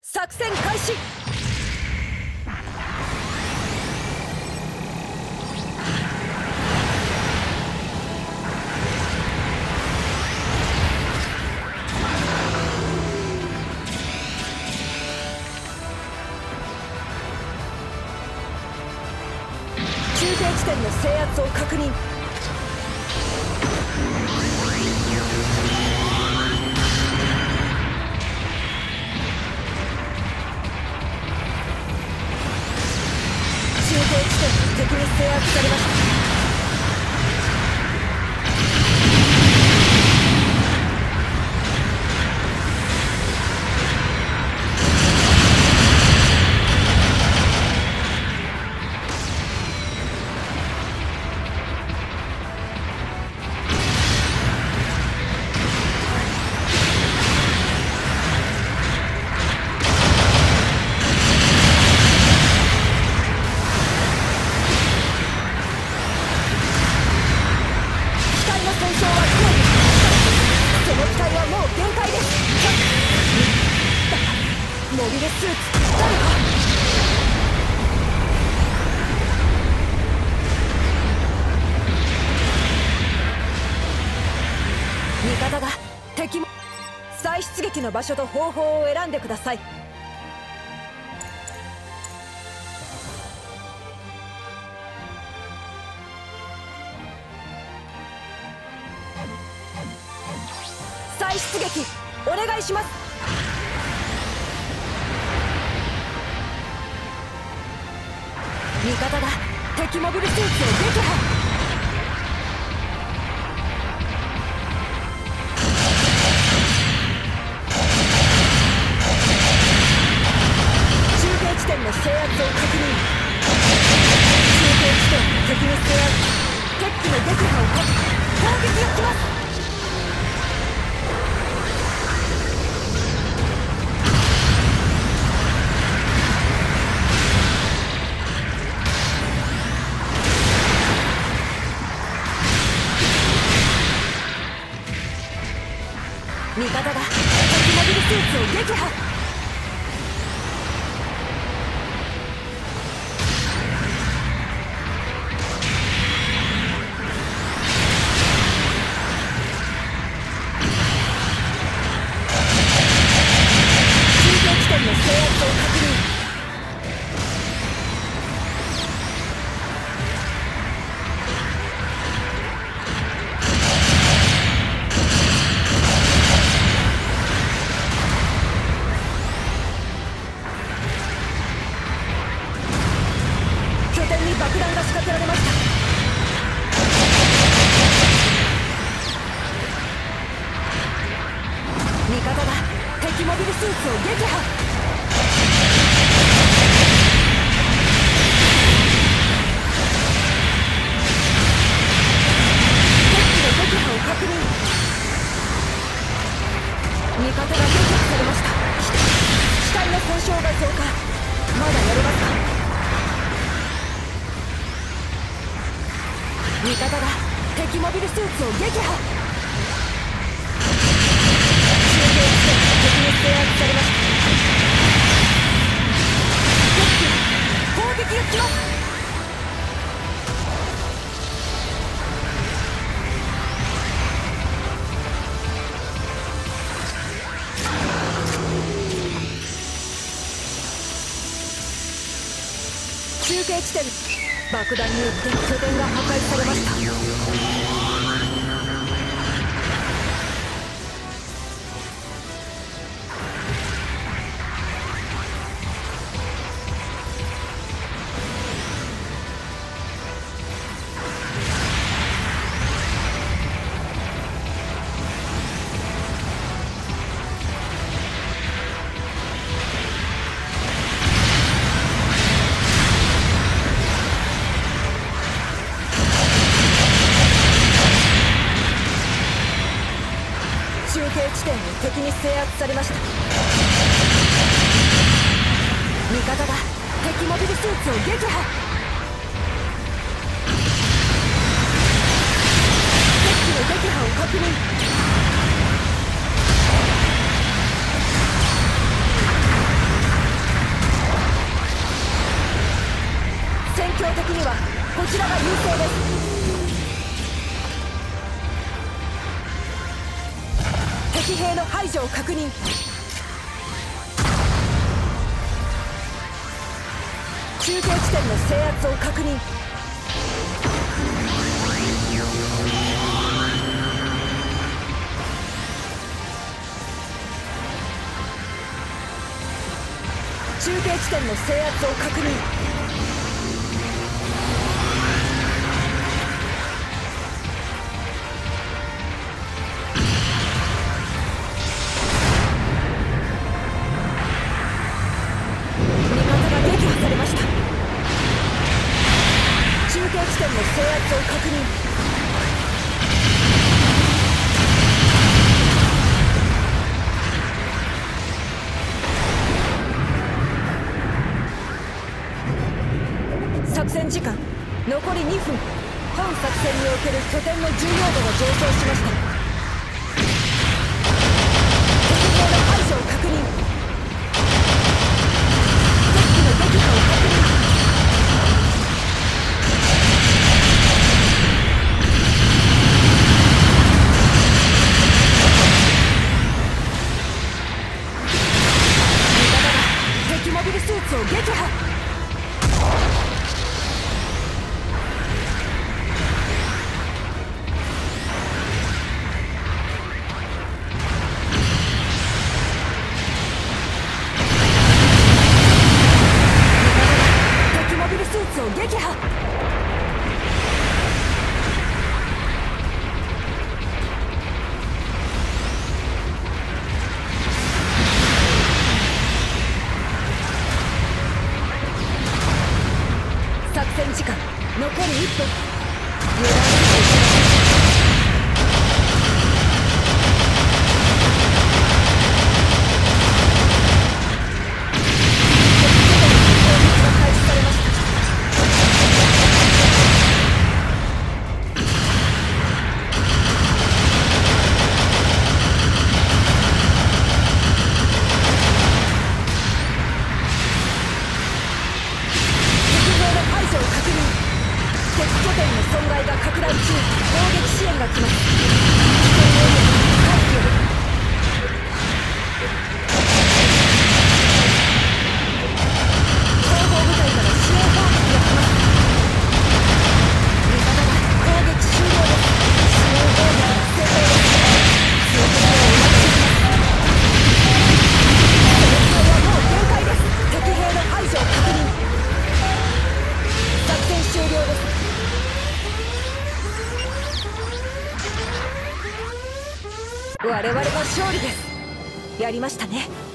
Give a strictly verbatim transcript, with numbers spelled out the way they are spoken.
作戦開始。中継地点の制圧を確認。敵に制圧されました。モビルスーツ誰か。味方が敵も。再出撃の場所と方法を選んでください。再出撃お願いします。味方が敵モビルスーツを撃破。中継地点の制圧を確認。中継地点敵に制圧。敵機の撃破を確保。攻撃が来ます。味方が敵モビルスーツを撃破。中継地点の制圧を確認。爆弾が仕掛けられました。味方が敵モビルスーツを撃破。敵機の撃破を確認。味方が撃破されました。機体の損傷が増加。まだやれますか。味方が敵モビルスーツを撃破。中継地点敵に制圧されました。敵機攻撃が来ます。中継地点爆弾によって拠点が破壊されました。 にはこちらが優勢です。敵兵の排除を確認。中継地点の制圧を確認。中継地点の制圧を確認。味方が撃破されました。中継地点の制圧を確認。作戦時間残りにふん。本作戦における拠点の重要度が上昇しました。敵兵の排除を確認。敵機の撃破を確認。味方が敵モビルスーツを撃破。撃破。作戦時間残りいっぷん。油断してはいけません。拡大中。攻撃支援が来ます。後方部隊から支援砲撃が来ます。味方が攻撃終了です。支援砲撃が成功です。通過をお待ちします。戦闘はもう限界です。敵兵の排除を確認。作戦終了です。我々の勝利です。やりましたね。